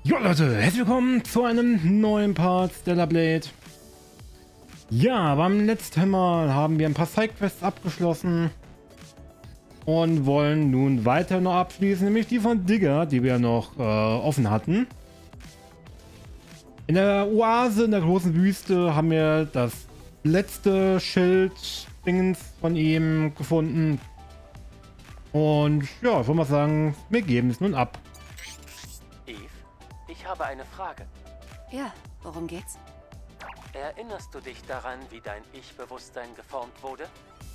Jo Leute, herzlich willkommen zu einem neuen Part Stellar Blade. Ja, beim letzten Mal haben wir ein paar Sidequests abgeschlossen und wollen nun weiter noch abschließen, nämlich die von Digger, die wir noch offen hatten. In der Oase, in der großen Wüste, haben wir das letzte Schild-Dingens von ihm gefunden. Und ja, ich würde mal sagen, wir geben es nun ab. Ich habe eine Frage. Ja, worum geht's? Erinnerst du dich daran, wie dein Ich-Bewusstsein geformt wurde?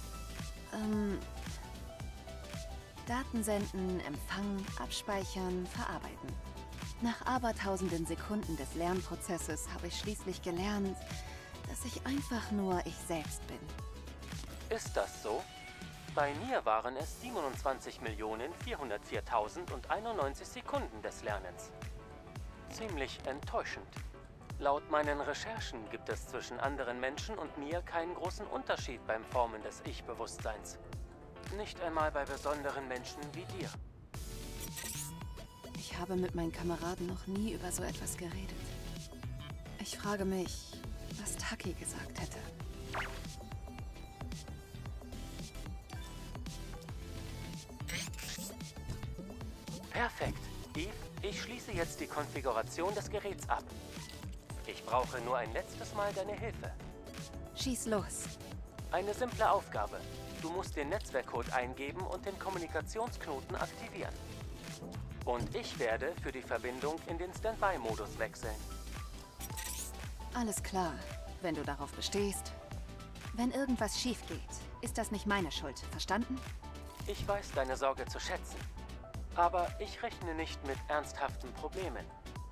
Daten senden, empfangen, abspeichern, verarbeiten. Nach abertausenden Sekunden des Lernprozesses habe ich schließlich gelernt, dass ich einfach nur ich selbst bin. Ist das so? Bei mir waren es 27.404.091 Sekunden des Lernens. Ziemlich enttäuschend. Laut meinen Recherchen gibt es zwischen anderen Menschen und mir keinen großen Unterschied beim Formen des Ich-Bewusstseins. Nicht einmal bei besonderen Menschen wie dir. Ich habe mit meinen Kameraden noch nie über so etwas geredet. Ich frage mich, was Taki gesagt hätte. Perfekt. Eve, ich schließe jetzt die Konfiguration des Geräts ab. Ich brauche nur ein letztes Mal deine Hilfe. Schieß los. Eine simple Aufgabe. Du musst den Netzwerkcode eingeben und den Kommunikationsknoten aktivieren. Und ich werde für die Verbindung in den Standby-Modus wechseln. Alles klar, wenn du darauf bestehst. Wenn irgendwas schief geht, ist das nicht meine Schuld, verstanden? Ich weiß deine Sorge zu schätzen. Aber ich rechne nicht mit ernsthaften Problemen.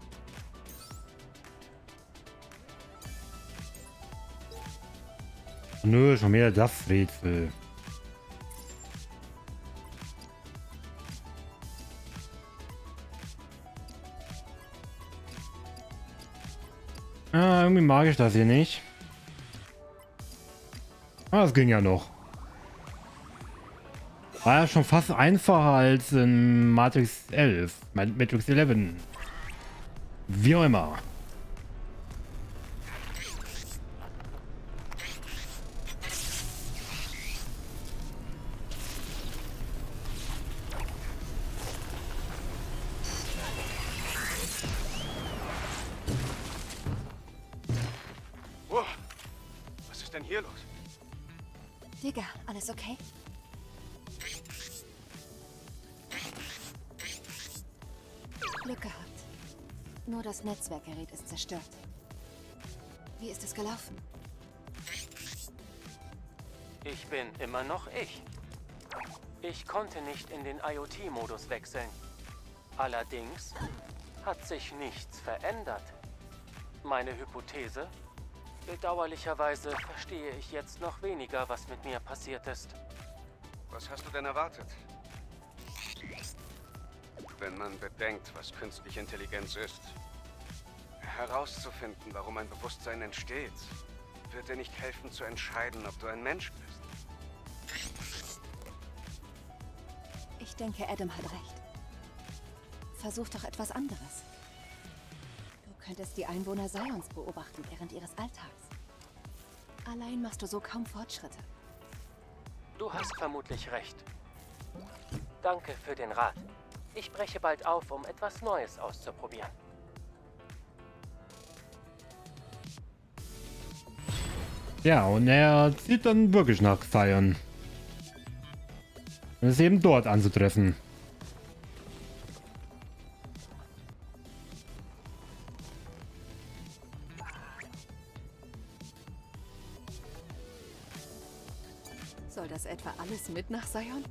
Nö, schon mehr das Rätsel. Ah, irgendwie mag ich das hier nicht. Ah, das ging ja noch. War ja schon fast einfacher als in Matrix 11. Matrix 11. Wie auch immer. Wow. Was ist denn hier los? Digga, alles okay? Glück gehabt. Nur das Netzwerkgerät ist zerstört. Wie ist es gelaufen? Ich bin immer noch ich. Ich konnte nicht in den IoT-Modus wechseln. Allerdings hat sich nichts verändert. Meine Hypothese? Bedauerlicherweise verstehe ich jetzt noch weniger, was mit mir passiert ist. Was hast du denn erwartet? Wenn man bedenkt, was künstliche Intelligenz ist, herauszufinden, warum ein Bewusstsein entsteht, wird dir nicht helfen zu entscheiden, ob du ein Mensch bist. Ich denke, Adam hat recht. Versuch doch etwas anderes. Du könntest die Einwohner Zions beobachten während ihres Alltags. Allein machst du so kaum Fortschritte. Du hast vermutlich recht. Danke für den Rat. Ich breche bald auf, um etwas Neues auszuprobieren. Ja, und er zieht dann wirklich nach Zion. Und ist eben dort anzutreffen. Soll das etwa alles mit nach Zion?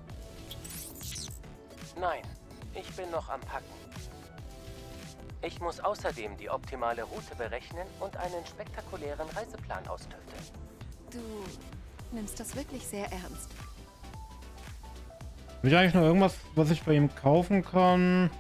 Nein, ich bin noch am Packen. Ich muss außerdem die optimale Route berechnen und einen spektakulären Reiseplan austüfteln. Du nimmst das wirklich sehr ernst. Habe ich eigentlich noch irgendwas, was ich bei ihm kaufen kann?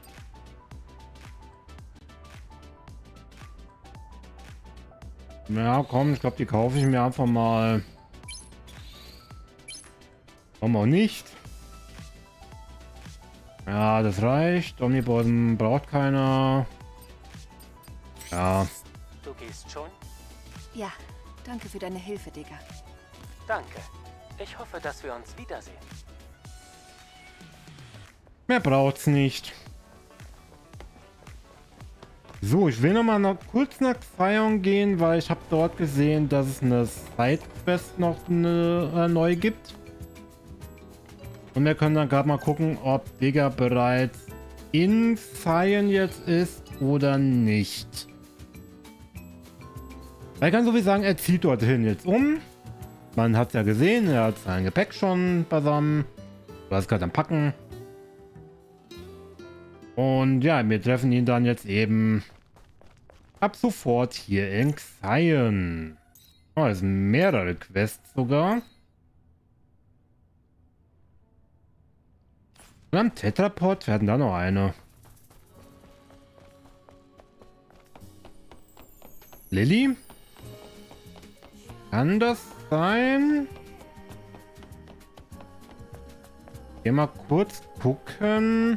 Ja, komm, ich glaube, die kaufe ich mir einfach mal. Warum auch nicht? Ja, das reicht. Omniboden braucht keiner. Ja. Du gehst schon? Ja, danke für deine Hilfe, Digga. Danke. Ich hoffe, dass wir uns wiedersehen. Mehr braucht's nicht. So, ich will noch kurz nach Zion gehen, weil ich habe dort gesehen, dass es eine Sidequest noch neu gibt. Und wir können dann gerade mal gucken, ob Digga bereits in Zion jetzt ist oder nicht. Weil ich kann so viel sagen, er zieht dorthin jetzt um. Man hat es ja gesehen, er hat sein Gepäck schon beisammen. Du hast gerade am Packen. Und ja, wir treffen ihn dann jetzt eben ab sofort hier in Zion. Oh, es sind mehrere Quests sogar. Und am Tetrapod werden da noch eine. Lilly? Kann das sein? Hier mal kurz gucken.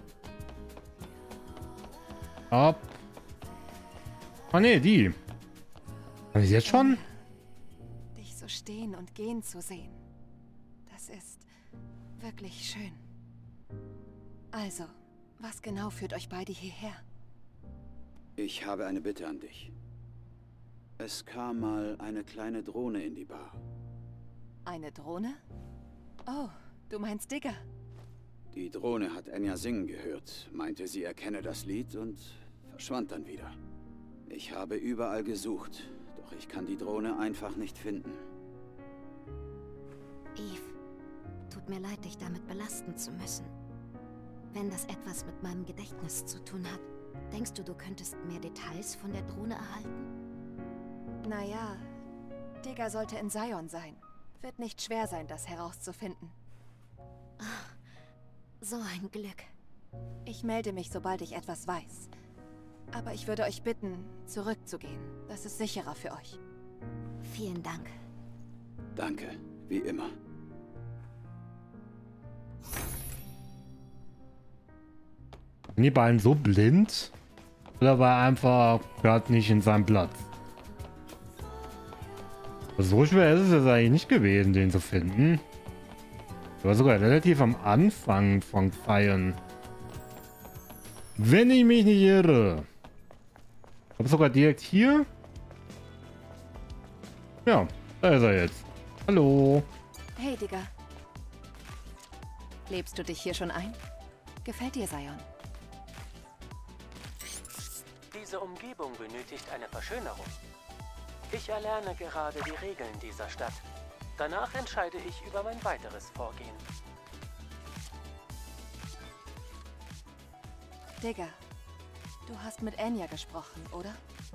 Ob... Oh ne, die. Haben wir jetzt schon? Dich so stehen und gehen zu sehen. Das ist wirklich schön. Also, was genau führt euch beide hierher? Ich habe eine Bitte an dich. Es kam mal eine kleine Drohne in die Bar. Eine Drohne? Oh, du meinst Digga. Die Drohne hat Enya singen gehört, meinte, sie erkenne das Lied und verschwand dann wieder. Ich habe überall gesucht, doch ich kann die Drohne einfach nicht finden. Eve, tut mir leid, dich damit belasten zu müssen. Wenn das etwas mit meinem Gedächtnis zu tun hat, denkst du, du könntest mehr Details von der Drohne erhalten? Naja, Digga sollte in Zion sein. Wird nicht schwer sein, das herauszufinden. Ach, so ein Glück. Ich melde mich, sobald ich etwas weiß. Aber ich würde euch bitten, zurückzugehen. Das ist sicherer für euch. Vielen Dank. Danke, wie immer. Sind die beiden so blind? Oder war er einfach gerade nicht in seinem Platz? So schwer ist es jetzt eigentlich nicht gewesen, den zu finden. War sogar relativ am Anfang von Zion. Wenn ich mich nicht irre. Ich glaube sogar direkt hier. Ja, da ist er jetzt. Hallo. Hey, Digga. Lebst du dich hier schon ein? Gefällt dir Zion? Diese Umgebung benötigt eine Verschönerung. Ich erlerne gerade die Regeln dieser Stadt. Danach entscheide ich über mein weiteres Vorgehen. Digga, du hast mit Enya gesprochen, oder?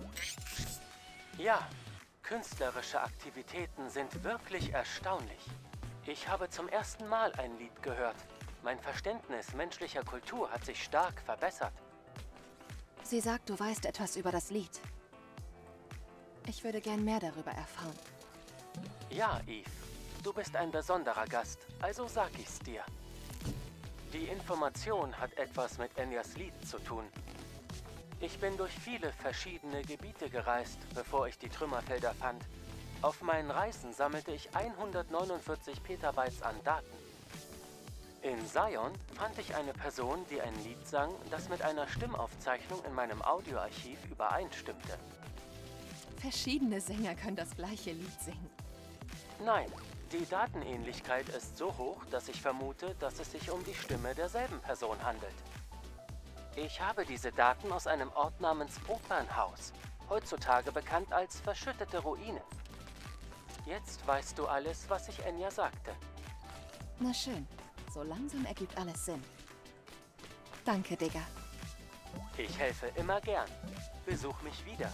Ja, künstlerische Aktivitäten sind wirklich erstaunlich. Ich habe zum ersten Mal ein Lied gehört. Mein Verständnis menschlicher Kultur hat sich stark verbessert. Sie sagt, du weißt etwas über das Lied. Ich würde gern mehr darüber erfahren. Ja, Eve. Du bist ein besonderer Gast, also sag ich's dir. Die Information hat etwas mit Enyas Lied zu tun. Ich bin durch viele verschiedene Gebiete gereist, bevor ich die Trümmerfelder fand. Auf meinen Reisen sammelte ich 149 Petabytes an Daten. In Zion fand ich eine Person, die ein Lied sang, das mit einer Stimmaufzeichnung in meinem Audioarchiv übereinstimmte. Verschiedene Sänger können das gleiche Lied singen. Nein, die Datenähnlichkeit ist so hoch, dass ich vermute, dass es sich um die Stimme derselben Person handelt. Ich habe diese Daten aus einem Ort namens Opernhaus, heutzutage bekannt als verschüttete Ruine. Jetzt weißt du alles, was ich Enya sagte. Na schön, so langsam ergibt alles Sinn. Danke, Digga. Ich helfe immer gern. Besuch mich wieder.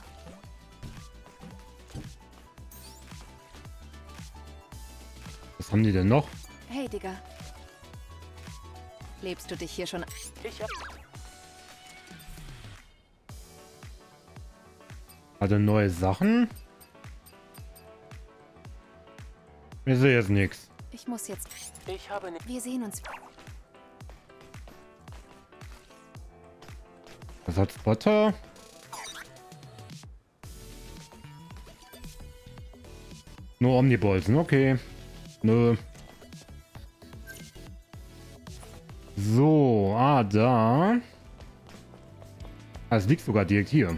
Was haben die denn noch? Hey, Digga. Lebst du dich hier schon... Ich hab... Hat er neue Sachen? Ich sehe jetzt nichts. Ich muss jetzt... Ich habe nicht... Wir sehen uns... Was hat Spotter? Nur Omnibolzen, okay. Nö. So, da. Es liegt sogar direkt hier.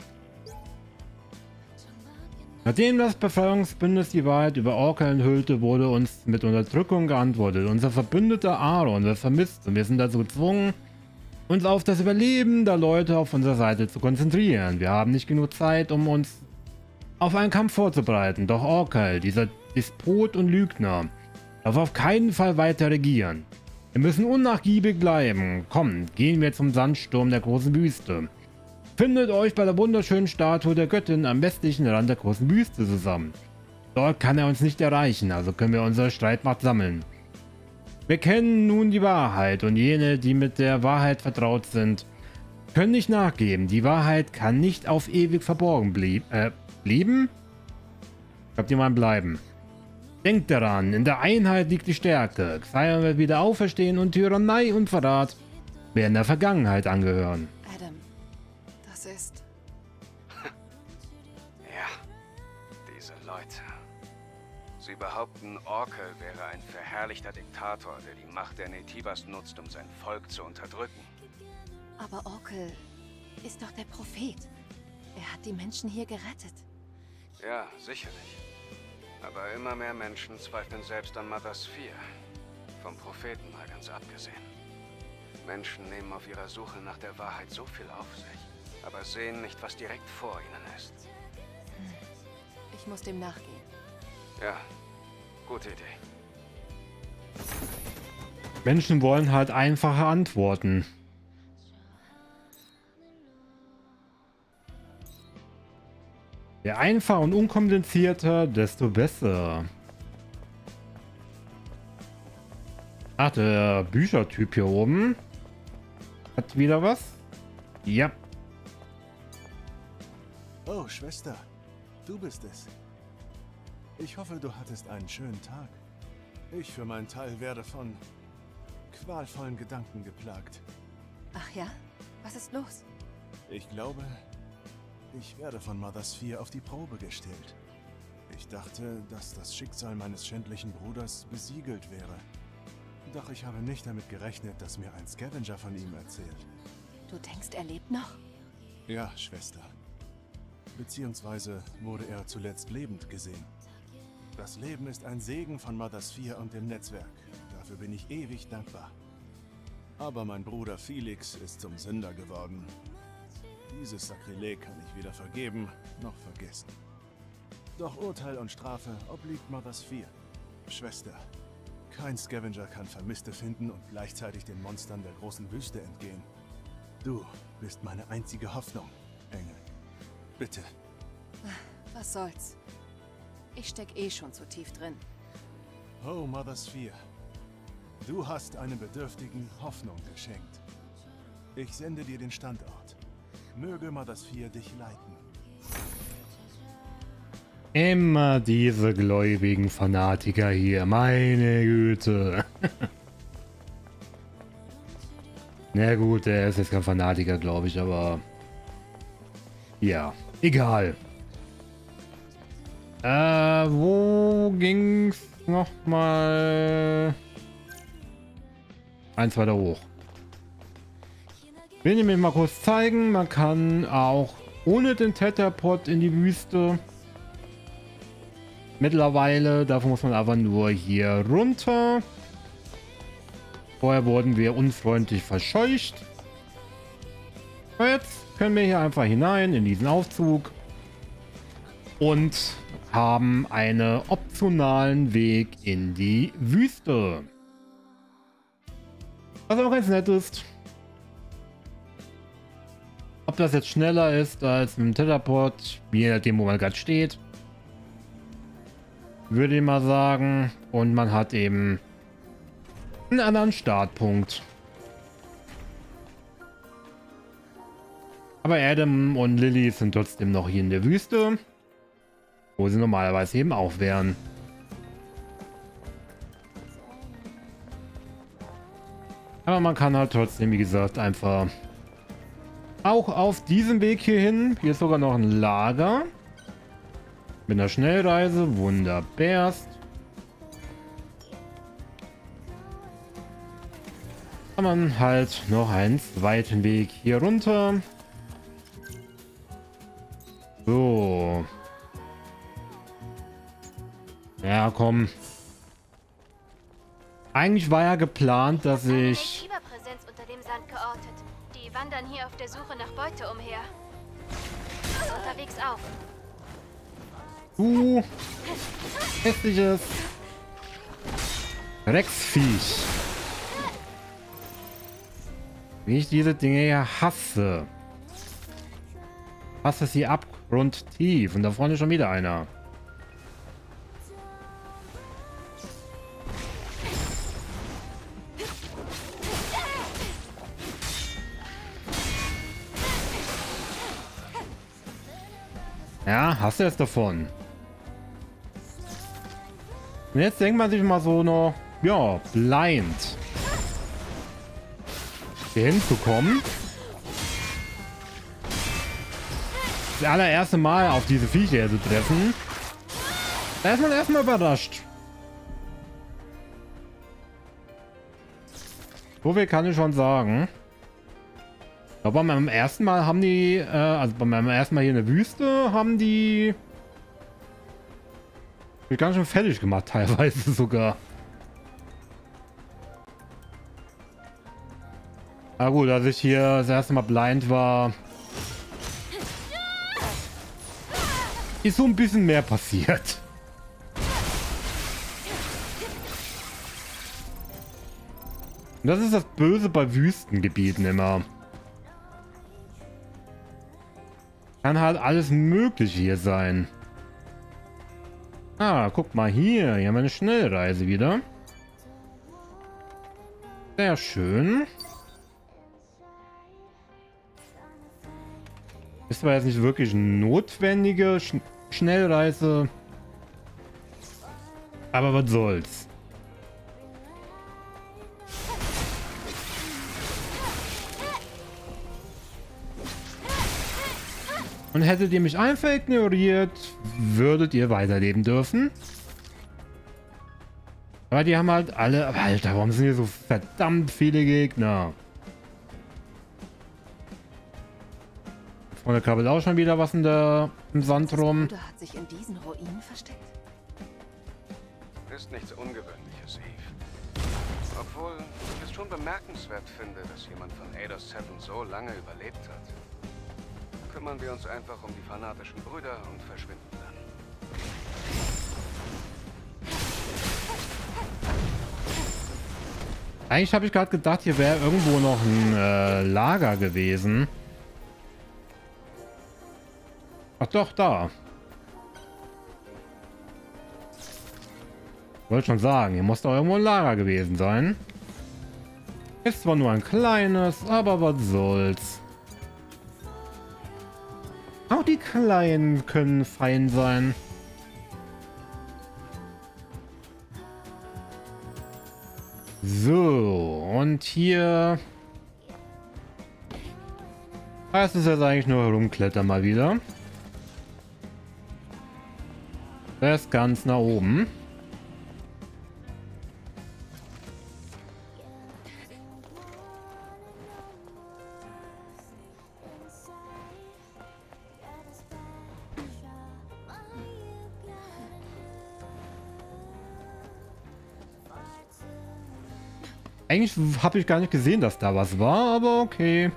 Nachdem das Befreiungsbündnis die Wahrheit über Orca enthüllte, wurde uns mit Unterdrückung geantwortet. Unser Verbündeter Aaron wird vermisst und wir sind dazu gezwungen, uns auf das Überleben der Leute auf unserer Seite zu konzentrieren. Wir haben nicht genug Zeit, um uns auf einen Kampf vorzubereiten. Doch Orca, dieser Despot und Lügner, darf auf keinen Fall weiter regieren. Wir müssen unnachgiebig bleiben. Kommt, gehen wir zum Sandsturm der großen Wüste. Findet euch bei der wunderschönen Statue der Göttin am westlichen Rand der großen Wüste zusammen. Dort kann er uns nicht erreichen, also können wir unsere Streitmacht sammeln. Wir kennen nun die Wahrheit und jene, die mit der Wahrheit vertraut sind, können nicht nachgeben. Die Wahrheit kann nicht auf ewig verborgen bleiben. Ich glaube, die meinen bleiben. Denkt daran, in der Einheit liegt die Stärke. Xion wird wieder auferstehen und Tyrannei und Verrat werden der Vergangenheit angehören. Adam, das ist... Ja, diese Leute. Sie behaupten, Orkel wäre ein verherrlichter Diktator, der die Macht der Naytibas nutzt, um sein Volk zu unterdrücken. Aber Orkel ist doch der Prophet. Er hat die Menschen hier gerettet. Ja, sicherlich. Aber immer mehr Menschen zweifeln selbst an Mother Sphere. Vom Propheten mal ganz abgesehen. Menschen nehmen auf ihrer Suche nach der Wahrheit so viel auf sich, aber sehen nicht, was direkt vor ihnen ist. Ich muss dem nachgehen. Ja, gute Idee. Menschen wollen halt einfache Antworten. Je einfacher und unkomplizierter, desto besser. Ach, der Büchertyp hier oben hat wieder was? Ja. Oh, Schwester, du bist es. Ich hoffe, du hattest einen schönen Tag. Ich für meinen Teil werde von qualvollen Gedanken geplagt. Ach ja? Was ist los? Ich glaube, ich werde von Mother Sphere auf die Probe gestellt. Ich dachte, dass das Schicksal meines schändlichen Bruders besiegelt wäre. Doch ich habe nicht damit gerechnet, dass mir ein Scavenger von ihm erzählt. Du denkst, er lebt noch? Ja, Schwester. Beziehungsweise wurde er zuletzt lebend gesehen. Das Leben ist ein Segen von Mother Sphere und dem Netzwerk. Dafür bin ich ewig dankbar. Aber mein Bruder Felix ist zum Sünder geworden. Dieses Sakrileg kann ich weder vergeben noch vergessen. Doch Urteil und Strafe obliegt Mother Sphere. Schwester, kein Scavenger kann Vermisste finden und gleichzeitig den Monstern der großen Wüste entgehen. Du bist meine einzige Hoffnung, Engel. Bitte. Was soll's? Ich steck eh schon zu tief drin. Oh, Mother Sphere. Du hast einem Bedürftigen Hoffnung geschenkt. Ich sende dir den Standort. Möge Mother Sphere dich leiten. Immer diese gläubigen Fanatiker hier, meine Güte. Na gut, er ist jetzt kein Fanatiker, glaube ich, aber ja, egal. Wo ging's nochmal? Eins weiter hoch. Will ich mir mal kurz zeigen, man kann auch ohne den Tetrapod in die Wüste. Mittlerweile, dafür muss man einfach nur hier runter. Vorher wurden wir unfreundlich verscheucht. Aber jetzt können wir hier einfach hinein in diesen Aufzug und haben einen optionalen Weg in die Wüste. Was auch ganz nett ist. Ob das jetzt schneller ist als mit dem Teleport, je nachdem, wo man gerade steht, würde ich mal sagen. Und man hat eben einen anderen Startpunkt. Aber Adam und Lily sind trotzdem noch hier in der Wüste, wo sie normalerweise eben auch wären. Aber man kann halt trotzdem, wie gesagt, einfach Auch auf diesem Weg hierhin. Hier ist sogar noch ein Lager. Mit einer Schnellreise. Wunderbarst. Kann man halt noch einen zweiten Weg hier runter. So. Ja, komm. Eigentlich war ja geplant, dass ich... Fieberpräsenz unter dem Sand geortet. Die wandern hier auf der Suche nach Beute umher. Pass unterwegs auf. Du hässliches Drecksviech. Wie ich diese Dinge ja hasse. Hasse sie abgrundtief. Und da vorne ist schon wieder einer. Ja, hast du es davon. Und jetzt denkt man sich mal so noch, ja, blind hier hinzukommen. Das allererste Mal auf diese Viecher hier zu treffen. Da ist man erstmal überrascht. So viel kann ich schon sagen. Aber beim ersten Mal haben die, also beim ersten Mal hier in der Wüste, haben die mich ganz schön fertig gemacht, teilweise sogar. Na gut, als ich hier das erste Mal blind war, ist so ein bisschen mehr passiert. Und das ist das Böse bei Wüstengebieten immer. Kann halt alles Mögliche hier sein. Ah, guck mal hier. Hier haben wir eine Schnellreise wieder. Sehr schön. Ist zwar jetzt nicht wirklich eine notwendige Schnellreise. Aber was soll's. Und hättet ihr mich einfach ignoriert, würdet ihr weiterleben dürfen. Aber die haben halt alle... Alter, warum sind hier so verdammt viele Gegner? Vorne krabbelt auch schon wieder was im Sand rum. Der hat sich in diesen Ruinen versteckt. Ist nichts Ungewöhnliches, Eve. Obwohl ich es schon bemerkenswert finde, dass jemand von Eidos 7 so lange überlebt hat. Kümmern wir uns einfach um die fanatischen Brüder und verschwinden dann. Eigentlich habe ich gerade gedacht, hier wäre irgendwo noch ein Lager gewesen. Ach doch, da. Wollte schon sagen, hier muss doch irgendwo ein Lager gewesen sein. Ist zwar nur ein kleines, aber was soll's. Auch die Kleinen können fein sein. So, und hier heißt es jetzt eigentlich nur rumklettern mal wieder. Der ist ganz nach oben. Eigentlich habe ich gar nicht gesehen, dass da was war, aber okay.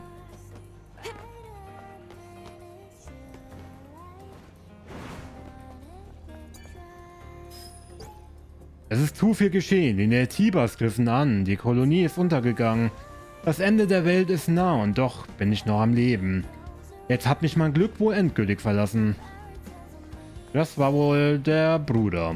Es ist zu viel geschehen. Die Neltibers griffen an. Die Kolonie ist untergegangen. Das Ende der Welt ist nah und doch bin ich noch am Leben. Jetzt hat mich mein Glück wohl endgültig verlassen. Das war wohl der Bruder.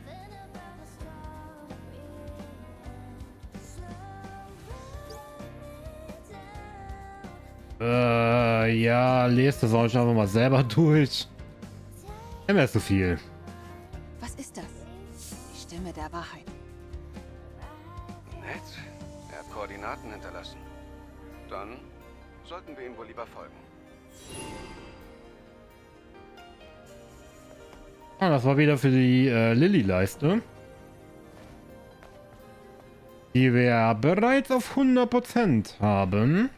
Ja, lest das euch einfach mal selber durch. Immer ist so viel. Was ist das? Die Stimme der Wahrheit. Nett. Er hat Koordinaten hinterlassen. Dann sollten wir ihm wohl lieber folgen. Ah, das war wieder für die Lilly-Leiste. Die wir bereits auf 100% haben.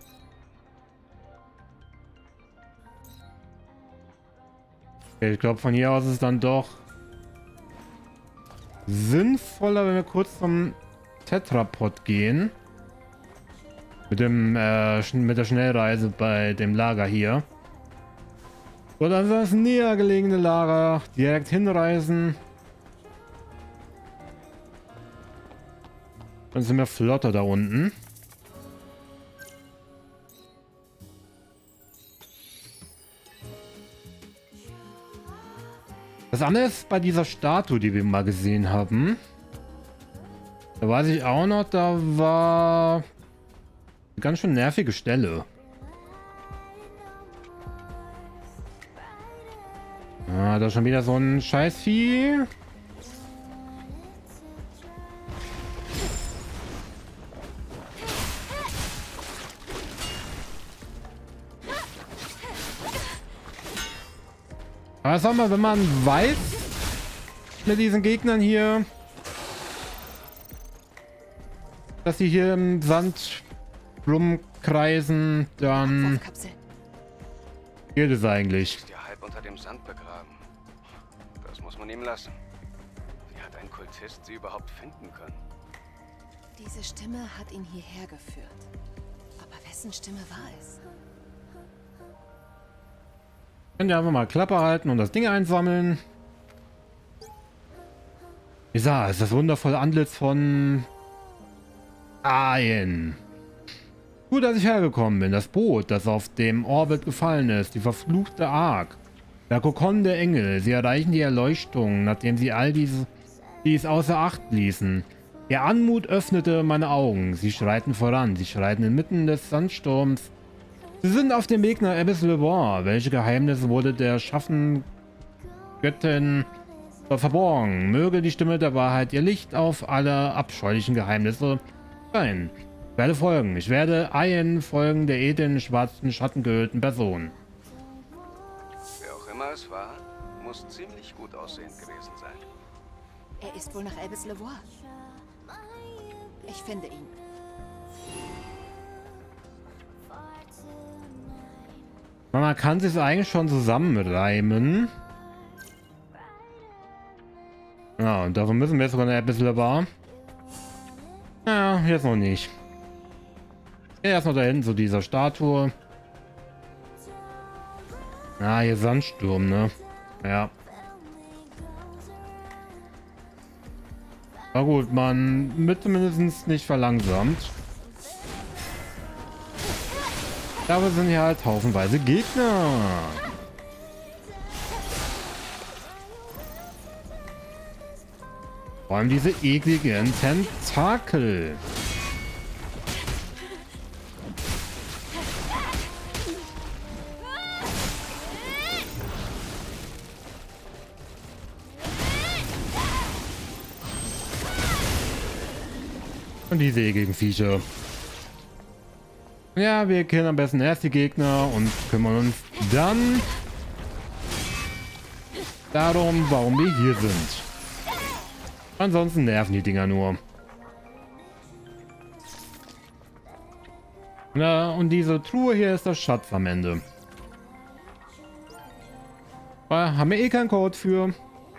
Okay, ich glaube, von hier aus ist es dann doch sinnvoller, wenn wir kurz zum Tetrapod gehen. Mit der Schnellreise bei dem Lager hier. Oder das näher gelegene Lager direkt hinreisen. Dann sind wir flotter da unten. Das andere ist bei dieser Statue, die wir mal gesehen haben. Da weiß ich auch noch, da war eine ganz schön nervige Stelle. Ah, da ist schon wieder so ein Scheißvieh. Aber sag mal, wenn man weiß, mit diesen Gegnern hier, dass sie hier im Sand rumkreisen, dann geht es eigentlich. Ist ja halb unter dem Sand begraben. Das muss man ihm lassen. Wie hat ein Kultist sie überhaupt finden können? Diese Stimme hat ihn hierher geführt. Aber wessen Stimme war es? Könnt ihr einfach mal Klappe halten und das Ding einsammeln. Ja, ist das wundervolle Antlitz von Ayen. Gut, dass ich hergekommen bin. Das Boot, das auf dem Orbit gefallen ist. Die verfluchte Ark. Der Kokon der Engel. Sie erreichen die Erleuchtung, nachdem sie all dies außer Acht ließen. Ihr Anmut öffnete meine Augen. Sie schreiten voran. Sie schreiten inmitten des Sandsturms. Sie sind auf dem Weg nach Abyss Levant. Welche Geheimnisse wurde der Schaffengöttin verborgen? Möge die Stimme der Wahrheit ihr Licht auf alle abscheulichen Geheimnisse sein. Ich werde folgen. Ich werde Ayen folgen, der edlen, schwarzen, schattengehüllten Person. Wer auch immer es war, muss ziemlich gut aussehend gewesen sein. Er ist wohl nach Abyss Levant. Ich finde ihn. Man kann sich eigentlich schon zusammenreimen. Ja, und dafür müssen wir jetzt sogar ein bisschen dabei. Ja, jetzt noch nicht. Erst noch da hinten zu dieser Statue. Ah, hier Sandsturm, ne? Ja. Aber gut, man wird zumindest nicht verlangsamt. Dafür sind hier halt haufenweise Gegner. Vor allem diese ekligen Tentakel. Und diese ekligen Viecher. Ja, wir killen am besten erst die Gegner und kümmern uns dann darum, warum wir hier sind. Ansonsten nerven die Dinger nur. Na, und diese Truhe hier ist der Schatz am Ende. Da haben wir eh keinen Code für.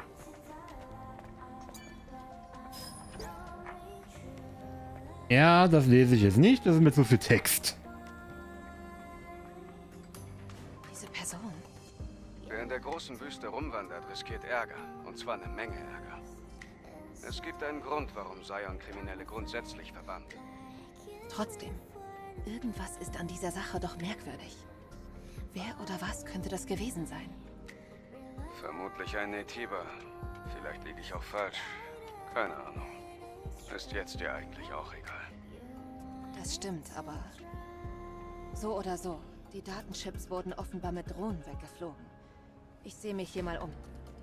Ja, das lese ich jetzt nicht, das ist mir zu viel Text. Diese Person. Wer in der großen Wüste rumwandert, riskiert Ärger. Und zwar eine Menge Ärger. Es gibt einen Grund, warum Sion Kriminelle grundsätzlich verbannt. Trotzdem, irgendwas ist an dieser Sache doch merkwürdig. Wer oder was könnte das gewesen sein? Vermutlich ein Netiber. Vielleicht liege ich auch falsch. Keine Ahnung. Ist jetzt dir eigentlich auch egal. Das stimmt, aber so oder so, die Datenchips wurden offenbar mit Drohnen weggeflogen. Ich sehe mich hier mal um.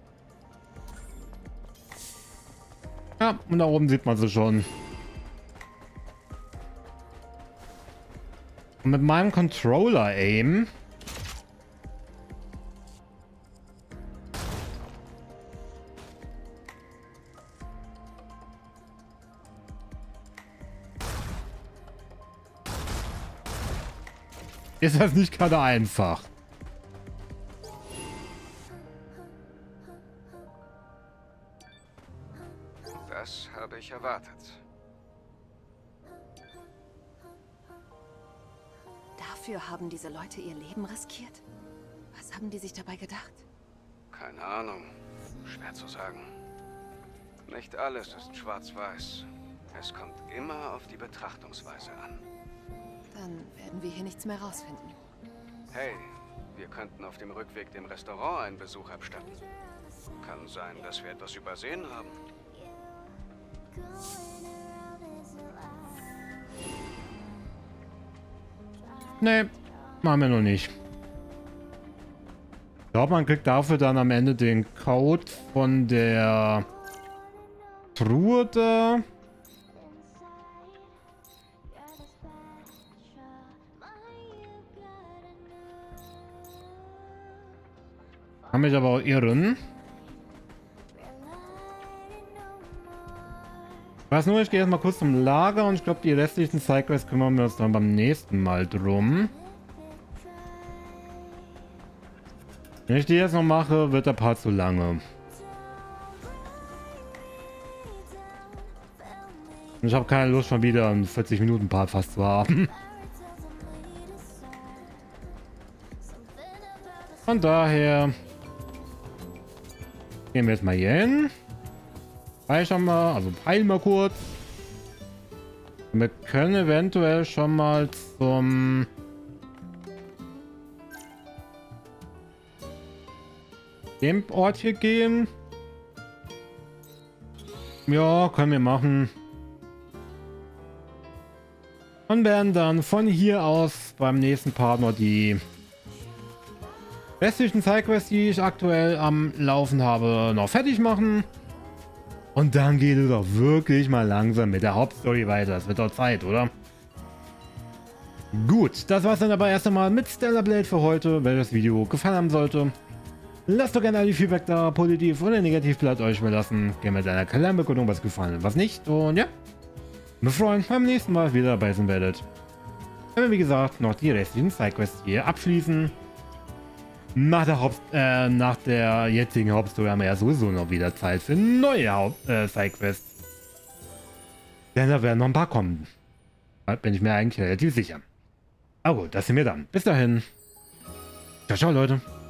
Ja, und da oben sieht man sie schon. Und mit meinem Controller-Aim... ist das nicht gerade einfach. Das habe ich erwartet. Dafür haben diese Leute ihr Leben riskiert? Was haben die sich dabei gedacht? Keine Ahnung. Schwer zu sagen. Nicht alles ist schwarz-weiß. Es kommt immer auf die Betrachtungsweise an. Dann werden wir hier nichts mehr rausfinden. Hey, wir könnten auf dem Rückweg dem Restaurant einen Besuch abstatten. Kann sein, dass wir etwas übersehen haben. Nee, machen wir noch nicht. Ich glaube, man kriegt dafür dann am Ende den Code von der Truhe da. Kann mich aber auch irren. Ich weiß nur, ich gehe jetzt mal kurz zum Lager und ich glaube, die restlichen Sidequests kümmern wir uns dann beim nächsten Mal drum. Wenn ich die jetzt noch mache, wird der Part zu lange. Und ich habe keine Lust, schon wieder einen 40-Minuten-Part fast zu haben. Von daher gehen wir jetzt mal hier hin. Speichern mal, also heilen mal kurz. Wir können eventuell schon mal zum dem Ort hier gehen. Ja, können wir machen. Und werden dann von hier aus beim nächsten Part noch die restlichen Sidequests, die ich aktuell am Laufen habe, noch fertig machen. Und dann geht es doch wirklich mal langsam mit der Hauptstory weiter. Es wird doch Zeit, oder? Gut, das war's dann aber erst einmal mit Stellar Blade für heute. Wenn das Video gefallen haben sollte, lasst doch gerne all die Feedback da, positiv oder negativ, bleibt euch überlassen. Gerne mit einer kleinen Begründung, was gefallen und was nicht. Und ja, wir freuen uns beim nächsten Mal wieder dabei sein werdet. Wenn wir, wie gesagt, noch die restlichen Sidequests hier abschließen. Nach der jetzigen Hauptstory haben wir ja sowieso noch wieder Zeit für neue Sidequests. Denn da werden noch ein paar kommen. Da bin ich mir eigentlich relativ sicher. Aber gut, das sind wir dann. Bis dahin. Ciao, ciao, Leute.